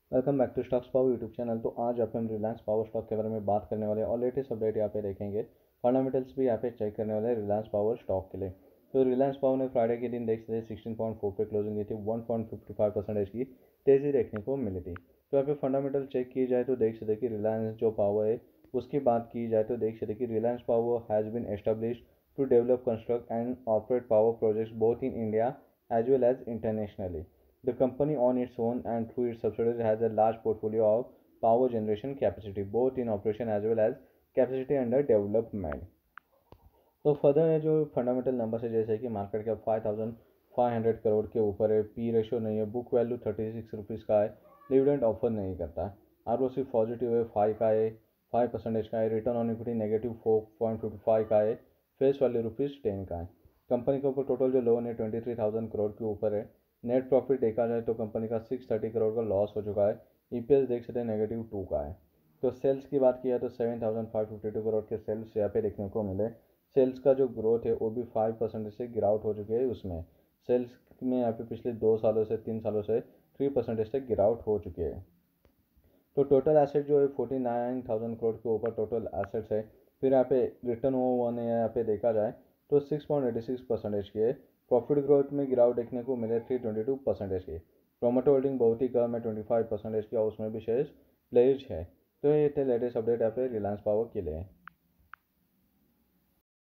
Welcome back to stocks power YouTube channel. तो आज यहाँ पे हम रिलायंस पावर स्टॉक के बारे में बात करने वाले हैं और लेटेस्ट अपडेट यहाँ पे देखेंगे। फंडामेंटल्स भी यहाँ पे चेक करने वाले हैं रिलायंस पावर स्टॉक के लिए। तो रिलायंस पावर ने फ्राइडे के दिन देख सकते 16.4 पे क्लोजिंग की थी। 1.55% की तेज़ी देखने को मिली थी। तो यहाँ पे फंडामेंटल चेक की जाए तो देख सकते कि रिलायंस जो पावर है उसकी बात की जाए तो देख सकते कि Reliance power has been establish to develop construct and operate power projects both in India as well as internationally. The company on its own and through its subsidiaries has a large portfolio of power generation capacity, both in operation as well as capacity under development. तो further है जो fundamental number है जैसे कि market cap 5500 crore के ऊपर है, P ratio नहीं है, बुक वैल्यू 36 रुपीज़ का है, डिविडेंड ऑफर नहीं करता है, आर ओ सी पॉजिटिव है 5 का है, 5% का है, रिटर्न ऑन इक्विटी नेगेटिव 4.55 का है, फेस वैल्यू ₹10 का है। कंपनी के ऊपर टोटल जो लोन है 23,000 करोड़ के ऊपर है। नेट प्रॉफिट देखा जाए तो कंपनी का 630 करोड़ का लॉस हो चुका है। ईपीएस देख सकते हैं -2 का है। तो सेल्स की बात किया तो 7,552 करोड़ के सेल्स यहाँ पे देखने को मिले। सेल्स का जो ग्रोथ है वो भी 5% से गिरावट हो चुकी है। उसमें सेल्स में यहाँ पे पिछले 2 सालों से 3 सालों से 3% से गिरावट हो चुकी है। तो टोटल एसेट जो है 49,000 करोड़ के ऊपर टोटल एसेट्स है। फिर यहाँ पे रिटर्न ओवर यहाँ पे देखा जाए तो 6.86% की है। प्रॉफिट ग्रोथ में गिरावट देखने को मिले 322% की। प्रोमोटर होल्डिंग बहुत ही कम है 25% की और उसमें भी शेयर्स प्लेज है। तो ये थे लेटेस्ट अपडेट यहाँ पे रिलायंस पावर के लिए।